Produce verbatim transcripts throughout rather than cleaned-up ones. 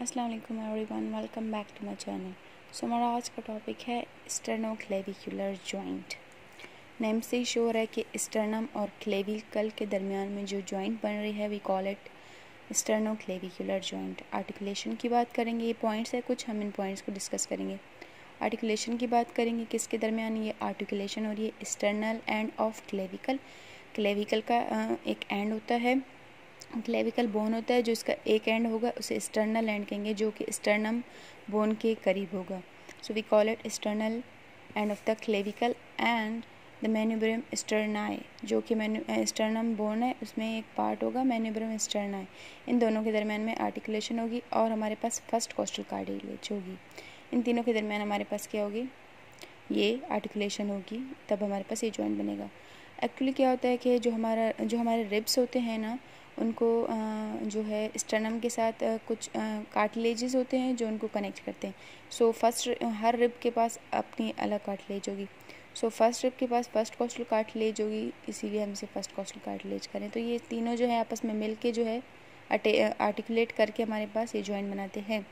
अस्सलाम वालेकुम everyone, welcome back to my channel. So हमारा आज का टॉपिक है स्टर्नोक्लेविकुलर जॉइंट। नेम से ही शो है कि स्टर्नम और क्लेविकल के दरमियान में जो जॉइंट बन रही है we call it sternoclavicular joint. Articulation की बात करेंगे, ये पॉइंट्स है कुछ, हम इन पॉइंट्स को डिस्कस करेंगे। आर्टिकुलेशन की बात करेंगे, किसके दरमियान ये आर्टिकुलेशन हो रही है, sternal end of clavicle. Clavicle का एक एंड होता है, क्लेविकल बोन होता है जो इसका एक एंड होगा उसे स्टर्नल एंड कहेंगे, जो कि स्टर्नम बोन के करीब होगा। So we call it sternal end of the clavicle and the manubrium sterni, जो कि मैन्यू स्टर्नम बोन है उसमें एक पार्ट होगा मैन्यूब्रम स्टर्नाई। इन दोनों के दरमियान में आर्टिकुलेशन होगी और हमारे पास फर्स्ट कोस्टल कार्टिलेज होगी। इन तीनों के दरमियान हमारे पास क्या होगी, ये आर्टिकुलेशन होगी, तब हमारे पास ये जॉइंट बनेगा। एक्चुअली क्या होता है कि जो हमारा जो हमारे रिब्स होते हैं ना, उनको जो है स्टर्नम के साथ कुछ कार्टिलेजेस होते हैं जो उनको कनेक्ट करते हैं। सो फर्स्ट हर रिब के पास अपनी अलग कार्टिलेज होगी। सो फर्स्ट रिब के पास फर्स्ट कोस्टल कार्टिलेज होगी, इसीलिए हम इसे फर्स्ट कोस्टल कार्टिलेज करें। तो ये तीनों जो है आपस में मिल के जो है आर्टिकुलेट करके हमारे पास ये जॉइंट बनाते हैं।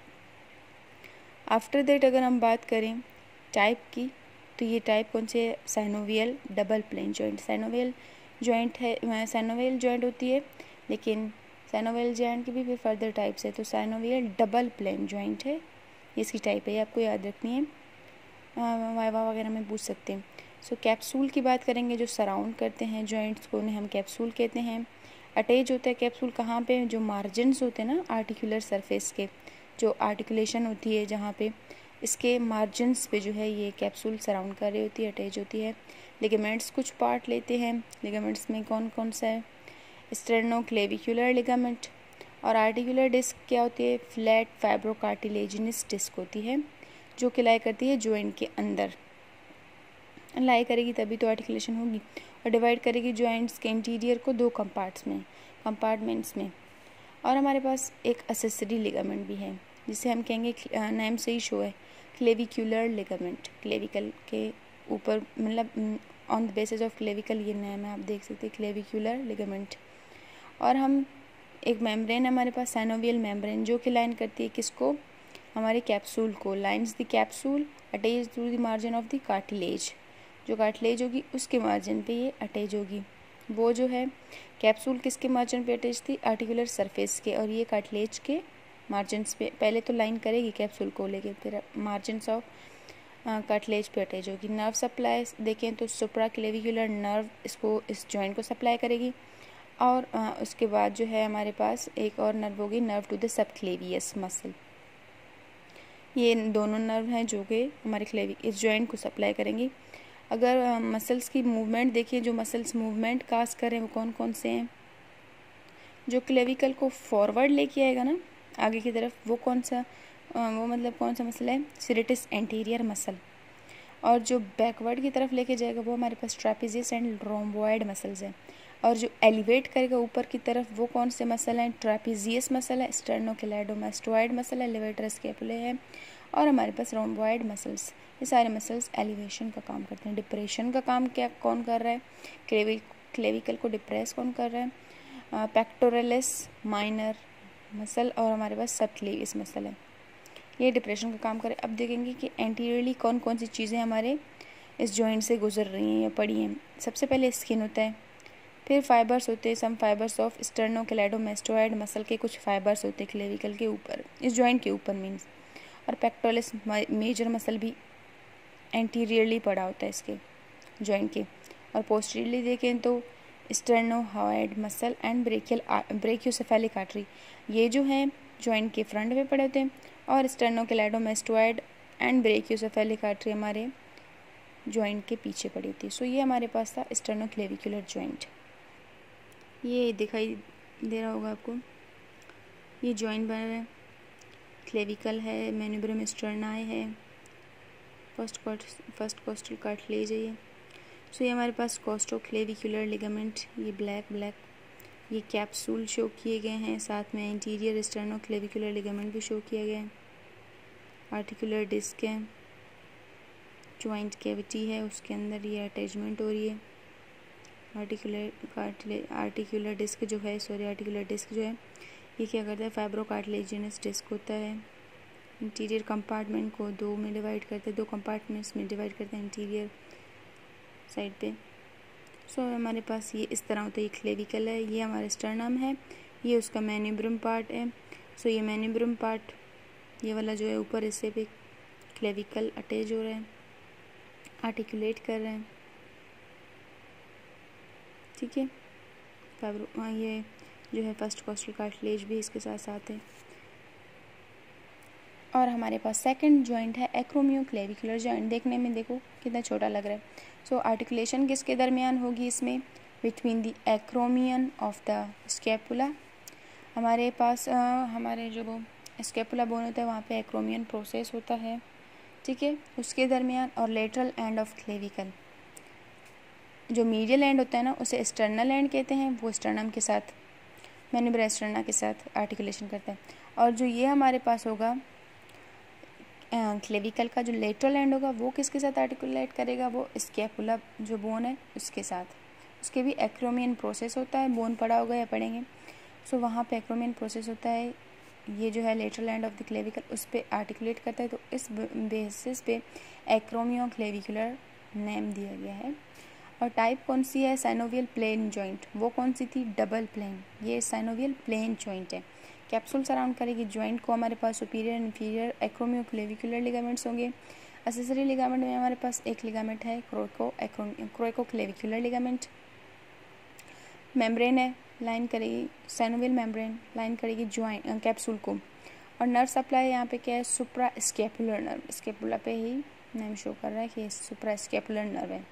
आफ्टर दैट अगर हम बात करें टाइप की, तो ये टाइप कौन से है, synovial double plane joint. Synovial joint है, साइनोवियल जॉइंट होती है, लेकिन साइनोवियल जॉइंट की भी फिर फर्दर टाइप्स है। तो साइनोवियल डबल प्लेन जॉइंट है, ये इसकी टाइप है, ये आपको याद रखनी है, वाइवा वगैरह में पूछ सकते हैं। सो कैप्सूल की बात करेंगे, जो सराउंड करते हैं जॉइंट्स को, उन्हें हम कैप्सूल कहते हैं। अटैच होता है कैप्सूल कहाँ पे, जो मार्जिन्स होते हैं ना आर्टिकुलर सरफेस के, जो आर्टिकुलेशन होती है जहाँ पे इसके मार्जिन्स पे जो है ये कैप्सूल सराउंड कर रही होती है, अटैच होती है। लिगामेंट्स कुछ पार्ट लेते हैं, लिगामेंट्स में कौन कौन सा है, स्टर्नोक्लेविकुलर लिगामेंट। और आर्टिकुलर डिस्क क्या होती है, फ्लैट फाइब्रोकार्टिलेजिनस डिस्क होती है, जो कि लाई करती है जॉइंट के अंदर, लाई करेगी तभी तो आर्टिकुलेशन होगी, और डिवाइड करेगी जॉइंट्स के इंटीरियर को दो कंपार्ट्स में कंपार्टमेंट्स में। और हमारे पास एक एक्सेसरी लिगामेंट भी है, जिसे हम कहेंगे, नेम से ही शो है, क्लेविकुलर लिगामेंट। क्लेविकल के ऊपर मतलब on the basis of clavicle ये नेम है, आप देख सकते हैं क्लेविकुलर लिगामेंट। और हम एक मेम्ब्रेन हमारे पास साइनोवियल मेम्ब्रेन, जो कि लाइन करती है किसको, हमारे कैप्सूल को, lines the capsule attach through the margin of the cartilage. जो कार्टिलेज होगी उसके मार्जिन पे ये अटैच होगी। वो जो है कैप्सूल किसके मार्जिन पे अटैच थी, आर्टिकुलर सरफेस के, और ये कार्टिलेज के मार्जिन्स पे पहले तो लाइन करेगी कैप्सूल को, लेकिन फिर मार्जिन्स ऑफ कार्टिलेज पे अटैच होगी। नर्व सप्लाई देखें तो सुप्रा क्लेविकुलर नर्व इसको इस जॉइंट को सप्लाई करेगी, और आ, उसके बाद जो है हमारे पास एक और नर्व होगी, nerve to the subclavius muscle. ये दोनों नर्व हैं जो कि हमारे क्लेवी इस जॉइंट को सप्लाई करेंगी। अगर मसल्स की मूवमेंट देखिए, जो मसल्स मूवमेंट काज करें वो कौन कौन से हैं, जो क्लेविकल को फॉरवर्ड लेके आएगा ना आगे की तरफ, वो कौन सा वो मतलब कौन सा मसल है, सिरेटिस एंटीरियर मसल। और जो बैकवर्ड की तरफ लेके जाएगा वो हमारे पास ट्रेपेजियस एंड रोम्बॉइड मसल्स हैं। और जो एलिवेट करेगा ऊपर की तरफ वो कौन से मसल हैं, ट्रेपेजियस मसल है, स्टर्नोक्लेडोमास्टोइड मसल है, लेवेटर स्कैपुले है, और हमारे पास रोम्बॉइड मसल्स। ये सारे मसल्स एलिवेशन का काम करते हैं। डिप्रेशन का काम क्या कौन कर रहा है, क्लेवी क्लेविकल को डिप्रेस कौन कर रहा है, पेक्टोरलिस माइनर मसल, और हमारे पास सबक्लेवियस मसल है, ये डिप्रेशन का काम करे। अब देखेंगे कि एंटीरियरली कौन कौन सी चीज़ें हमारे इस जॉइंट से गुजर रही हैं या पड़ी हैं। सबसे पहले स्किन होता है, फिर फाइबर्स होते हैं, some fibres of sternocleidomastoid muscle के कुछ फाइबर्स होते हैं क्लेविकल के ऊपर, इस जॉइंट के ऊपर मीन्स। और पेक्टोरलिस मेजर मसल भी एंटीरियरली पड़ा होता है इसके जॉइंट के। और पोस्टीरियरली देखें तो sternohyoid muscle and brachial brachiocephalic artery, ये जो हैं जॉइंट के फ्रंट में पड़े होते हैं, और स्टर्नोक्लेडोमास्टोइड एंड ब्रेकियोसेफेलिक आर्टरी हमारे जॉइंट के पीछे पड़ी होती है। सो ये हमारे पास था स्टर्नोक्लेविकुलर जॉइंट। ये दिखाई दे रहा होगा आपको, ये जॉइंट बन रहा है, क्लेविकल है, मैन्यूब्रम स्टर्नाई है, फर्स्ट फर्स्ट कोस्टल कार्टिलेज है ये। सो ये हमारे पास कोस्टोक्लेविकुलर लिगामेंट, ये ब्लैक ब्लैक ये कैप्सूल शो किए गए हैं, साथ में इंटीरियर स्टर्नोक्लेविकुलर लिगामेंट भी शो किया गया है। आर्टिकुलर डिस्क है, जॉइंट कैविटी है, उसके अंदर ये अटैचमेंट हो रही है। आर्टिकुलर कार्टिलेज आर्टिकुलर डिस्क जो है सॉरी आर्टिकुलर डिस्क जो है ये क्या करता है, फाइब्रोकार्टिलेजिनस डिस्क होता है। इंटीरियर कंपार्टमेंट को दो में डिवाइड करते हैं, दो कंपार्टमेंट्स में डिवाइड करते हैं इंटीरियर साइड पे। सो so, हमारे पास ये इस तरह होता है। ये क्लेविकल है, ये हमारा स्टर्नम है, ये उसका मैन्यूब्रम पार्ट है। सो so, ये मैन्यूब्रम पार्ट ये वाला जो है ऊपर हिस्से पे क्लेविकल अटैच हो रहा है, आर्टिकुलेट कर रहे हैं, ठीक है। फाइब्रो ये जो है फर्स्ट कॉस्टल कार्टिलेज भी इसके साथ साथ है। और हमारे पास सेकंड जॉइंट है एक्रोमियोक्लेविकुलर जॉइंट। देखने में देखो कितना छोटा लग रहा है। सो आर्टिकुलेशन किसके दरमियान होगी इसमें, between the acromion of the scapula. हमारे पास आ, हमारे जो वो स्कैपुला बोन होता है वहाँ पे एक्रोमियन प्रोसेस होता है, ठीक है, उसके दरमियान। और लेटरल एंड ऑफ क्लेविकल, जो मीडियल एंड होता है ना उसे स्टर्नल एंड कहते हैं, वो स्टर्नम के साथ मैन्यूब्रा स्टर्ना के साथ आर्टिकुलेशन करता है। और जो ये हमारे पास होगा क्लेविकल का जो लेटरल एंड होगा वो किसके साथ आर्टिकुलेट करेगा, वो स्कैपुला जो बोन है उसके साथ। उसके भी एक्रोमियन प्रोसेस होता है, बोन पढ़ा होगा या पढ़ेंगे। सो so, वहाँ पे एक्रोमियन प्रोसेस होता है, ये जो है lateral end of the clavicle उस पर आर्टिकुलेट करता है। तो इस बेसिस पे एक्रोमियो क्लेविकुलर नेम दिया गया है। और टाइप कौन सी है, साइनोवियल प्लेन जॉइंट। वो कौन सी थी, डबल प्लेन। ये साइनोवियल प्लेन जॉइंट है। कैप्सूल सराउंड करेगी जॉइंट को। हमारे पास superior inferior acromioclavicular ligaments होंगे। एक्सेसरी लिगामेंट में हमारे पास एक लिगामेंट है coraco coracoclavicular ligament. Membrane है, लाइन करेगी साइनोवियल मेम्ब्रेन, लाइन करेगी जॉइंट कैप्सूल को। और नर्व सप्लाई यहाँ पे क्या है, सुप्रा स्कैपुलर नर्व। स्कैपुला पे ही नेम शो कर रहा है कि सुप्रा स्कैपुलर नर्व है।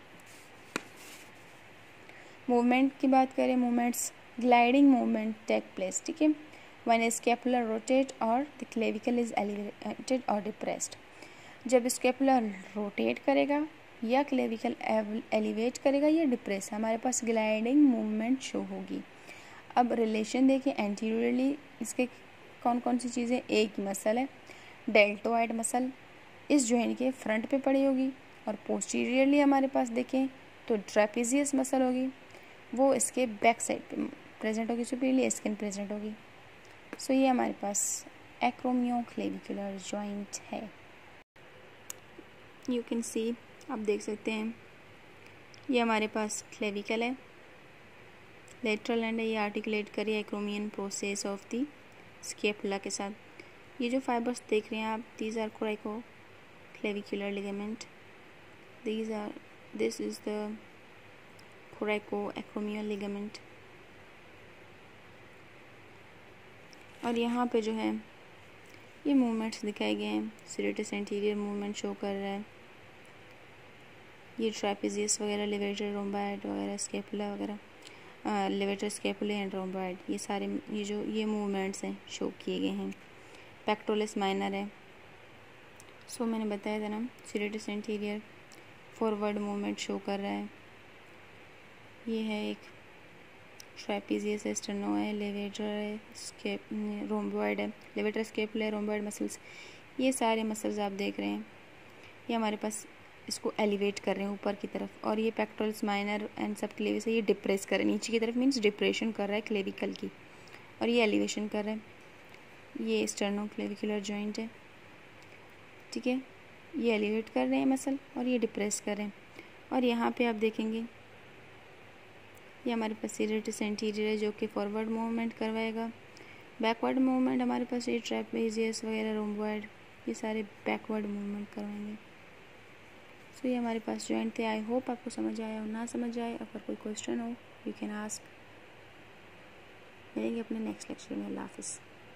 मूवमेंट की बात करें, movements gliding movement take place, ठीक है, when scapular rotate और the clavicle is elevated or depressed। जब स्कैपुलर रोटेट करेगा या क्लेविकल एलिवेट करेगा या डिप्रेस, हमारे पास ग्लाइडिंग मूवमेंट शो होगी। अब रिलेशन देखिए, एंटीरियरली इसके कौन कौन सी चीज़ें, एक ही मसल है डेल्टोइड मसल, इस जॉइंट के फ्रंट पे पड़ी होगी। और पोस्टीरियरली हमारे पास देखें तो ट्रेपेजियस मसल होगी, वो इसके बैक साइड पे प्रेजेंट होगी, सुपीरियरली स्किन प्रेजेंट होगी। सो so, ये हमारे पास एक्रोमियोक्लेविकुलर जॉइंट है। यू कैन सी, आप देख सकते हैं ये हमारे पास क्लेविकल है, लेटरल एंड है, ये आर्टिकुलेट करिए acromion process of the scapula के साथ। ये जो फाइबर्स देख रहे हैं आप, these are coracoclavicular ligament, these are this is the coracoacromial ligament. और यहाँ पे जो है ये मूवमेंट्स दिखाए गए हैं। सीरेटस एंटीरियर मूवमेंट शो कर रहा है, ये ट्रेपेजियस वगैरह, लेवेटर रोम्बाइड वगैरह, स्कैपुला वगैरह, लेवेटर स्कैपुला एंड रोम्बाइड, ये सारे ये जो ये मूवमेंट्स हैं शो किए गए हैं। पेक्टोरस माइनर है। सो मैंने बताया था ना, serratus anterior forward movement show कर रहा है। ये है एक ट्रेपेजियस है, स्टेनो है, लेवेटर है, स्केप रोम्बॉइड है, लेवेटर स्कैपुला है, रोम्बॉइड मसल्स, ये सारे मसल्स आप देख रहे हैं, ये हमारे पास इसको एलिवेट कर रहे हैं ऊपर की तरफ। और ये pectorals minor and subclavius है, ये डिप्रेस कर रहे हैं नीचे की तरफ, मीन्स डिप्रेशन कर रहा है क्लेविकल की, और ये एलिवेशन कर रहे हैं। ये स्टर्नो क्लेविकुलर जॉइंट है, ठीक है, ये एलिवेट कर रहे हैं मसल और ये डिप्रेस कर रहे हैं। और यहाँ पे आप देखेंगे ये हमारे पास सीरेटस एंटीरियर है जो कि फॉरवर्ड मूवमेंट करवाएगा। बैकवर्ड मूवमेंट हमारे पास ये ट्रेपेजियस वगैरह, रोम्बॉइड, ये सारे बैकवर्ड मूवमेंट करवाएंगे। सो ये हमारे पास जॉइंट थे। आई होप आपको समझ आया और ना समझ आए, अगर कोई क्वेश्चन हो यू कैन आस्क। मिलेंगे अपने नेक्स्ट लेक्चर में। अल्लाह हाफिज़।